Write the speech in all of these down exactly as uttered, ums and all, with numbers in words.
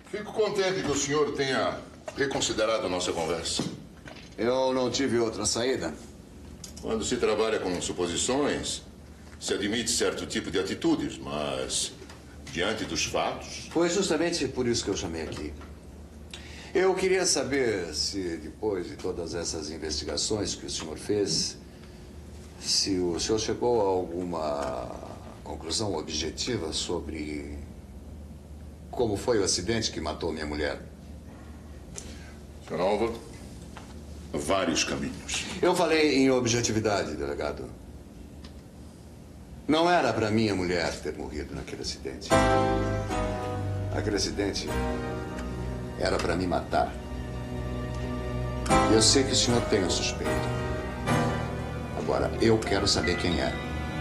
Fico contente que o senhor tenha reconsiderado a nossa conversa. Eu não tive outra saída. Quando se trabalha com suposições, se admite certo tipo de atitudes, mas diante dos fatos... Foi justamente por isso que eu chamei aqui. Eu queria saber se, depois de todas essas investigações que o senhor fez, se o senhor chegou a alguma conclusão objetiva sobre como foi o acidente que matou minha mulher. senhor Álvaro, vários caminhos. Eu falei em objetividade, delegado. Não era para minha mulher ter morrido naquele acidente. Aquele acidente era para me matar. E eu sei que o senhor tem um suspeito. Agora, eu quero saber quem é.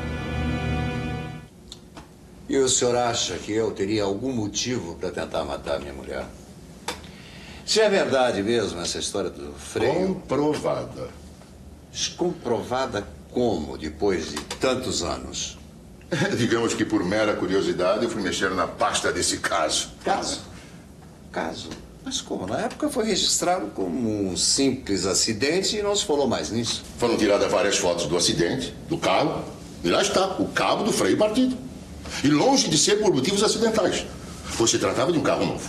E o senhor acha que eu teria algum motivo para tentar matar minha mulher? Se é verdade mesmo essa história do freio... Comprovada. Comprovada como, depois de tantos anos? Digamos que por mera curiosidade eu fui mexer na pasta desse caso. Caso? Caso? Mas como? Na época foi registrado como um simples acidente e não se falou mais nisso. Foram tiradas várias fotos do acidente, do carro, e lá está, o cabo do freio partido. E longe de ser por motivos acidentais, pois se tratava de um carro novo.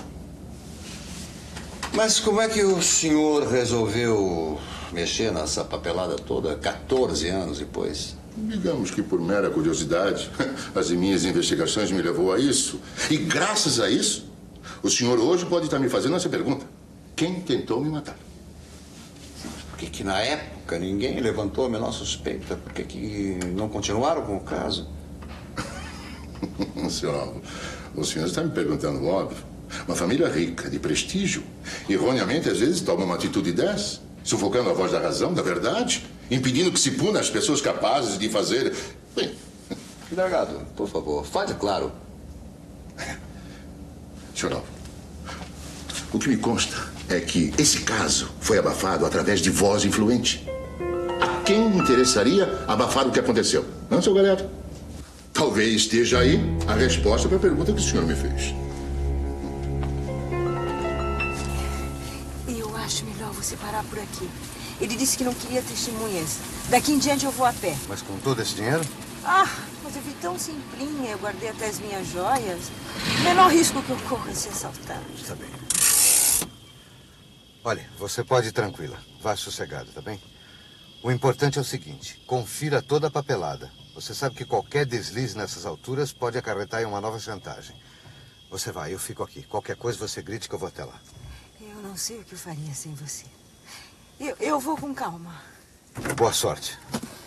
Mas como é que o senhor resolveu mexer nessa papelada toda quatorze anos depois? Digamos que por mera curiosidade, as minhas investigações me levou a isso. E graças a isso, o senhor hoje pode estar me fazendo essa pergunta. Quem tentou me matar? Por que que na época ninguém levantou a menor suspeita? Por que que não continuaram com o caso? senhor Álvaro, o senhor está me perguntando o óbvio. Uma família rica, de prestígio, erroneamente às vezes toma uma atitude dessa, sufocando a voz da razão, da verdade, impedindo que se puna as pessoas capazes de fazer... Bem... Delegado, por favor, fale claro. senhor Álvaro, o que me consta é que esse caso foi abafado através de voz influente. A quem interessaria abafar o que aconteceu? Não, seu Galera? Talvez esteja aí a resposta para a pergunta que o senhor me fez. Eu acho melhor você parar por aqui. Ele disse que não queria testemunhas. Daqui em diante eu vou a pé. Mas com todo esse dinheiro? Ah, mas eu vi tão simplinha. Eu guardei até as minhas joias. O menor risco que eu corro é ser assaltado. Tá bem. Olha, você pode ir tranquila. Vá sossegada, tá bem? O importante é o seguinte. Confira toda a papelada. Você sabe que qualquer deslize nessas alturas pode acarretar em uma nova chantagem. Você vai, eu fico aqui. Qualquer coisa você grite que eu vou até lá. Eu não sei o que eu faria sem você. Eu, eu vou com calma. Boa sorte.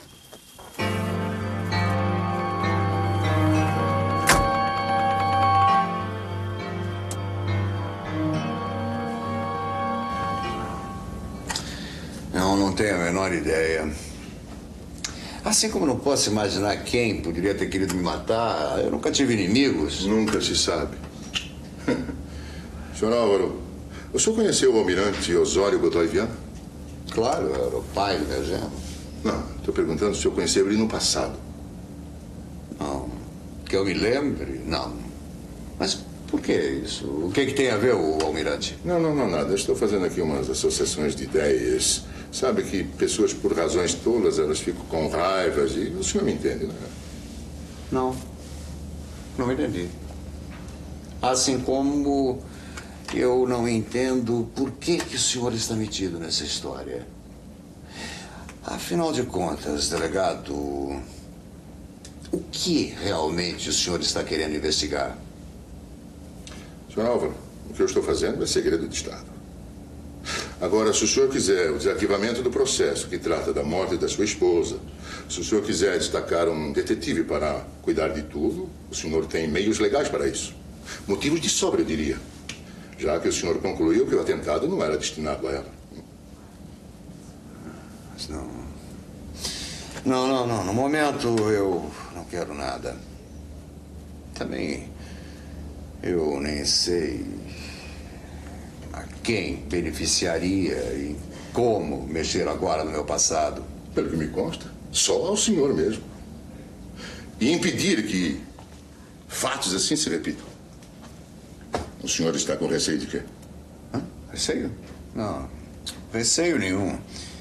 Não, não tenho a menor ideia. Assim como não posso imaginar quem poderia ter querido me matar, eu nunca tive inimigos. Nunca se sabe. senhor Álvaro, o senhor conheceu o almirante Osório Godoy Viana? Claro, era o pai do meu genro. Não, estou perguntando se o senhor conheceu ele no passado. Não. Que eu me lembre, não. Mas por que isso? O que, que tem a ver o almirante? Não, não, não, nada. Estou fazendo aqui umas associações de ideias. Sabe que pessoas, por razões tolas, elas ficam com raivas e o senhor me entende, né? Não. Não entendi. Assim como eu não entendo por que, que o senhor está metido nessa história. Afinal de contas, delegado, o que realmente o senhor está querendo investigar? senhor Álvaro, o que eu estou fazendo é segredo de Estado. Agora, se o senhor quiser o desarquivamento do processo que trata da morte da sua esposa, se o senhor quiser destacar um detetive para cuidar de tudo, o senhor tem meios legais para isso. Motivos de sobra, eu diria. Já que o senhor concluiu que o atentado não era destinado a ela. Mas não... Não, não, não. No momento eu não quero nada. Também eu nem sei a quem beneficiaria e como mexer agora no meu passado. Pelo que me consta, só ao senhor mesmo. E impedir que fatos assim se repitam. O senhor está com receio de quê? Hã? Receio? Não, receio nenhum.